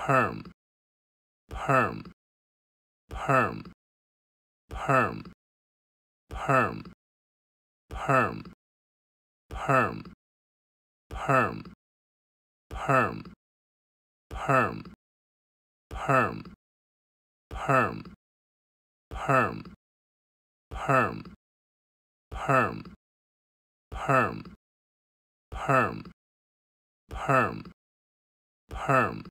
perm, perm, perm, perm, perm, perm, perm, perm, perm, perm, perm, perm, perm, perm, perm, perm, perm, perm, perm,